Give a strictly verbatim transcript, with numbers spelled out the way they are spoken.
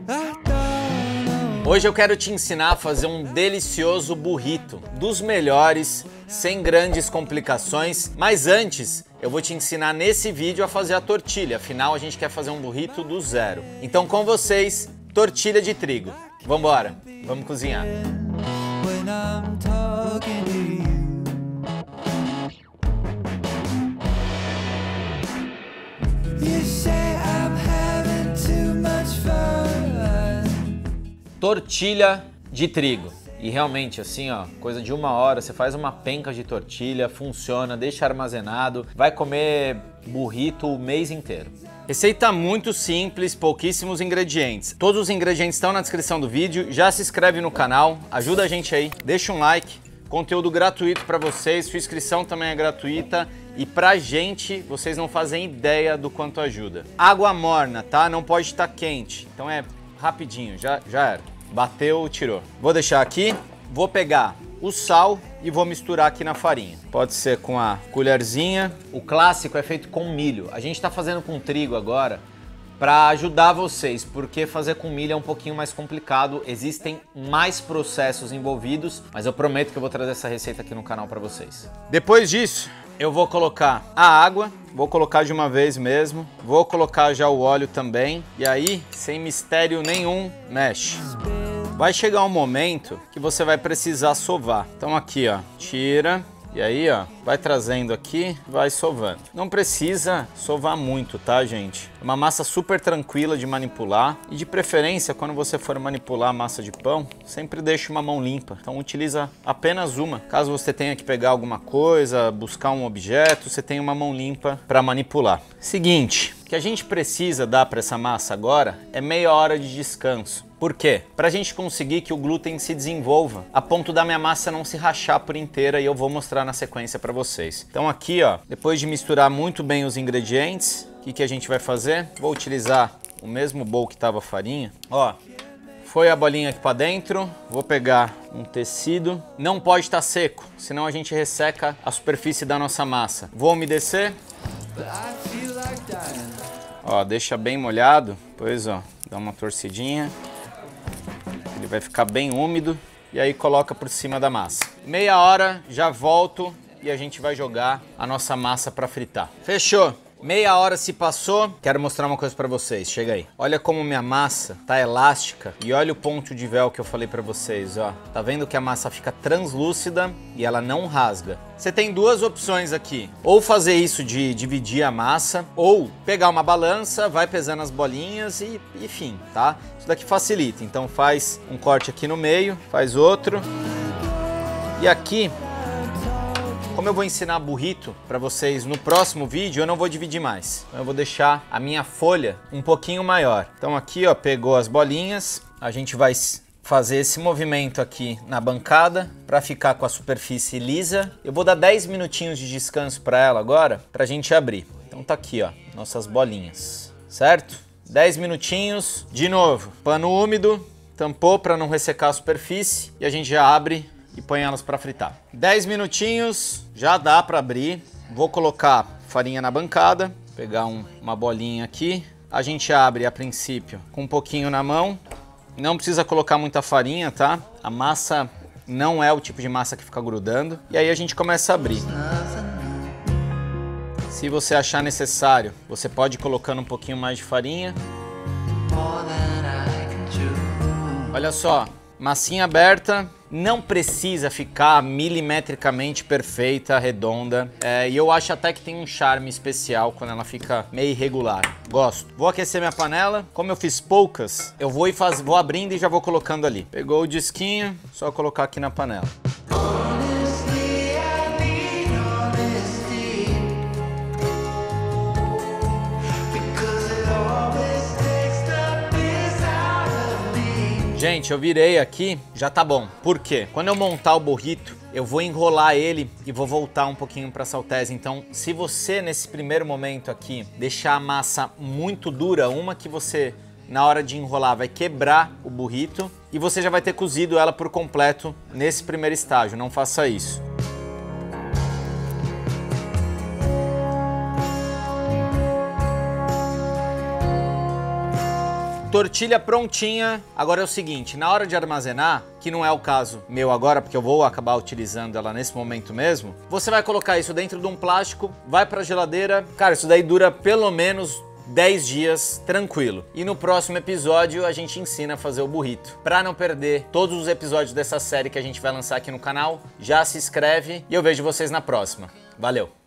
Hoje eu quero te ensinar a fazer um delicioso burrito, dos melhores, sem grandes complicações, mas antes eu vou te ensinar nesse vídeo a fazer a tortilha, afinal a gente quer fazer um burrito do zero. Então com vocês, tortilha de trigo. Vambora, vamos cozinhar. Tortilha de trigo. E realmente assim, ó, coisa de uma hora, você faz uma penca de tortilha, funciona, deixa armazenado, vai comer burrito o mês inteiro. Receita muito simples, pouquíssimos ingredientes. Todos os ingredientes estão na descrição do vídeo. Já se inscreve no canal, ajuda a gente aí, deixa um like. Conteúdo gratuito para vocês, sua inscrição também é gratuita. E pra gente, vocês não fazem ideia do quanto ajuda. Água morna, tá? Não pode estar quente. Então é rapidinho, já, já era. Bateu, tirou. Vou deixar aqui, vou pegar o sal e vou misturar aqui na farinha. Pode ser com a colherzinha. O clássico é feito com milho. A gente tá fazendo com trigo agora para ajudar vocês, porque fazer com milho é um pouquinho mais complicado, existem mais processos envolvidos, mas eu prometo que eu vou trazer essa receita aqui no canal para vocês. Depois disso, eu vou colocar a água, vou colocar de uma vez mesmo, vou colocar já o óleo também, e aí, sem mistério nenhum, mexe. Vai chegar um momento que você vai precisar sovar. Então aqui, ó, tira. E aí, ó, vai trazendo aqui, vai sovando. Não precisa sovar muito, tá, gente? É uma massa super tranquila de manipular. E de preferência, quando você for manipular a massa de pão, sempre deixe uma mão limpa. Então utiliza apenas uma. Caso você tenha que pegar alguma coisa, buscar um objeto, você tem uma mão limpa para manipular. Seguinte, o que a gente precisa dar para essa massa agora é meia hora de descanso. Por quê? Para a gente conseguir que o glúten se desenvolva, a ponto da minha massa não se rachar por inteira, e eu vou mostrar na sequência para vocês. Então aqui, ó, depois de misturar muito bem os ingredientes, o que, que a gente vai fazer? Vou utilizar o mesmo bowl que estava a farinha. Ó, foi a bolinha aqui para dentro, vou pegar um tecido. Não pode estar seco, senão a gente resseca a superfície da nossa massa. Vou umedecer. Ó, deixa bem molhado, pois ó, dá uma torcidinha. Ele vai ficar bem úmido e aí coloca por cima da massa. Meia hora, já volto e a gente vai jogar a nossa massa para fritar. Fechou? Meia hora se passou, quero mostrar uma coisa para vocês, chega aí. Olha como minha massa tá elástica e olha o ponto de véu que eu falei para vocês, ó. Tá vendo que a massa fica translúcida e ela não rasga. Você tem duas opções aqui, ou fazer isso de dividir a massa, ou pegar uma balança, vai pesando as bolinhas e enfim, tá? Isso daqui facilita, então faz um corte aqui no meio, faz outro. E aqui, como eu vou ensinar burrito para vocês no próximo vídeo, eu não vou dividir mais. Eu vou deixar a minha folha um pouquinho maior. Então aqui, ó, pegou as bolinhas, a gente vai fazer esse movimento aqui na bancada para ficar com a superfície lisa. Eu vou dar dez minutinhos de descanso para ela agora, para a gente abrir. Então tá aqui, ó, nossas bolinhas, certo? dez minutinhos, de novo, pano úmido, tampou para não ressecar a superfície e a gente já abre e põe elas para fritar. dez minutinhos, já dá para abrir. Vou colocar farinha na bancada, pegar um, uma bolinha aqui. A gente abre a princípio com um pouquinho na mão. Não precisa colocar muita farinha, tá? A massa não é o tipo de massa que fica grudando. E aí a gente começa a abrir. Se você achar necessário, você pode ir colocando um pouquinho mais de farinha. Olha só, massinha aberta. Não precisa ficar milimetricamente perfeita, redonda. É, e eu acho até que tem um charme especial quando ela fica meio irregular. Gosto. Vou aquecer minha panela. Como eu fiz poucas, eu vou, e faz... vou abrindo e já vou colocando ali. Pegou o disquinho, só colocar aqui na panela. Gente, eu virei aqui, já tá bom. Por quê? Quando eu montar o burrito, eu vou enrolar ele e vou voltar um pouquinho para saltese. Então, se você, nesse primeiro momento aqui, deixar a massa muito dura, uma que você, na hora de enrolar, vai quebrar o burrito e você já vai ter cozido ela por completo nesse primeiro estágio. Não faça isso. tortilha prontinha. Agora é o seguinte, na hora de armazenar, que não é o caso meu agora, porque eu vou acabar utilizando ela nesse momento mesmo, você vai colocar isso dentro de um plástico, vai pra geladeira. Cara, isso daí dura pelo menos dez dias tranquilo. E no próximo episódio a gente ensina a fazer o burrito. Pra não perder todos os episódios dessa série que a gente vai lançar aqui no canal, já se inscreve e eu vejo vocês na próxima. Valeu!